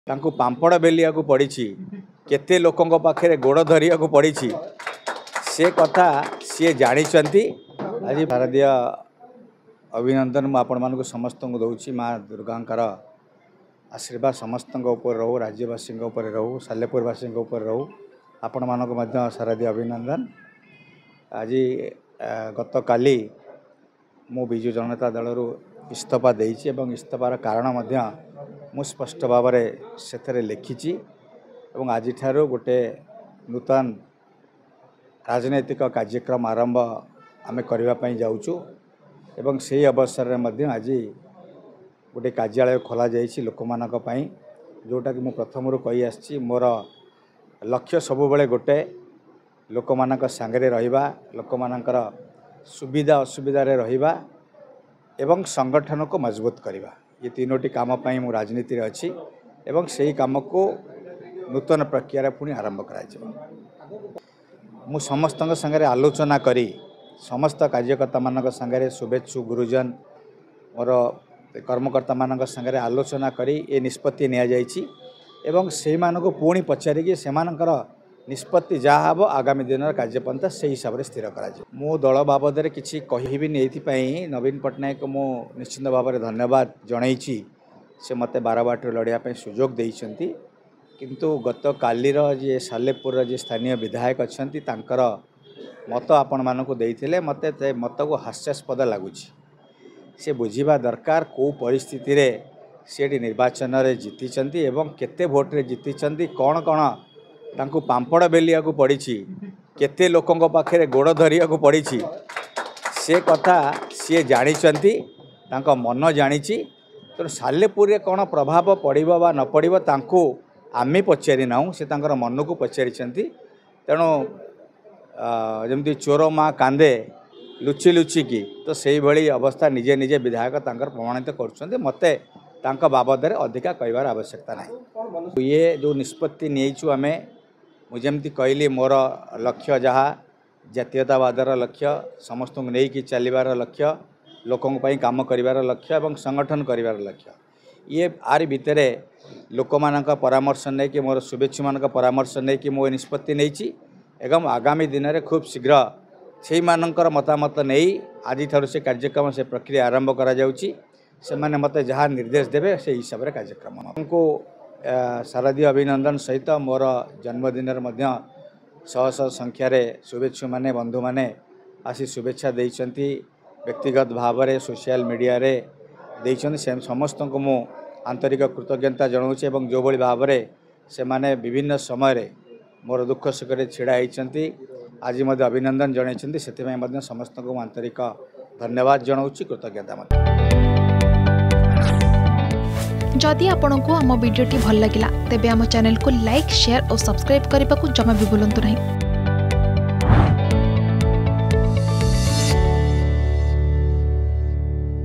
तांको पांपड़ बेलिया को पड़ी केते लोकों पाखे गोड़ धरिया को पड़ी से कथा सी जानी। आज शारदीय अभिनंदन मु आपण मानक समस्त को दौची। माँ दुर्गांकर आशीर्वाद समस्त ऊपर रहू, राज्यवासी रहू, सालेपुरवासी रहू। आपण मानक शारदीय अभिनंदन। आज गत काली मु विजु जनता दल इस्तीफा देइछि एवं इस्तीफार कारण मु स्पष्ट भाव से लिखी। आज ठारू गोटे नूतन राजनैतिक कार्यक्रम आरंभ आमे करने जाऊँ एवं से अवसर में आज गोटे कार्यालय खोल जाइए लोक मानक पई, जोटा कि मु प्रथम कही आसी मोर लक्ष्य सबु बेले गोटे लोक मानक सांगरे रहिबा, लोक मानकर सुविधा असुविधा रे रहिबा एवं संगठन को मजबूत करवा। ये तीनोटी काम पई मु राजनीति रे अछि एवं सेही काम को नूतन प्रक्रिया पुणी आरंभ करा। मु समस्त संगे आलोचना करी समस्त कार्यकर्ता मानक संगे शुभेच्छु गुरुजन मोर कर्मकर्ता मानक संगे आलोचना करी ए निष्पत्ति निया जाइछि एवं से मानको पुणी पचारिकी से निष्पत्ति जहाँ हम आगामी दिन कार्यपंथा से हिसाब से स्थिर करा। मो दल बाबद किसी कहबी नवीन पट्टनायक को मु निश्चित भाव में धन्यवाद जनईछि। से मते बारबाट लड़ाई सुजोग देइछंती, किंतु गत कालीर जे सालेपुर जे स्थानीय विधायक अच्छी तांकर मत आपण मानक देइथिले मते मत को हास्यास्पद लगुच। से बुझीबा दरकार को परिस्थिति रे से निर्वाचन रे जीतिचंती एवं केते भोट रे जीतिचंती, कौन कौन तांको पांपड़ बेलिया को पड़ी केते लोकों पाखे गोड़ धरिया को पड़ी से कथा सी जानी, मन जानी। तो सालेपुर कौन प्रभाव पड़ो बा न पड़ो तांको आमे पचारि नाऊँ, से मन को पचारि। तेणु जमती चोर माँ कांदे लुचि लुचि की, तो से भली अवस्था निजे निजे विधायक प्रमाणित कर मते तांका बाबद अधिका कहबार आवश्यकता नहीं। ये जो निष्पत्ति नहीं आमे मुझे कहली मोर लक्ष्य जहाँ जातीयतावादर लक्ष्य, समस्त को नहीं चलबार लक्ष्य, लोकों काम करिवार लक्ष्य एवं संगठन करिवार लक्ष्य। ये आर भितर लोक मानक परामर्श नहीं कि मोर शुभेच्छु मानक परामर्श नहीं कि मो निष्पत्ति नहीं एवं आगामी दिन में खूब शीघ्र से मानकर मतामत नहीं आज ठार से कार्यक्रम से प्रक्रिया आरंभ करा जाउची। से माने मते जहाँ निर्देश देवे से हिसाब से कार्यक्रम को शारदीय अभिनंदन सहित मोर जन्मदिन शह शह संख्यार शुभेच्छु माने बंधु माने आसी शुभेच्छा देइछंती। व्यक्तिगत भाव में सोशल मीडिया रे देइछंती से समस्त को मु आंतरिक कृतज्ञता जनाऊँच। एवं जो भली भाव में से माने विभिन्न समय मोर दुख सुख छिड़ा होती आज मध्य अभिनंदन जन से समस्त को आंतरिक धन्यवाद जनाऊँच, कृतज्ञता। जदि आपंक आम भिडी भल लगा तेब आम चैनल को लाइक, शेयर और सब्सक्राइब करने को जमा भी भूलु नहीं।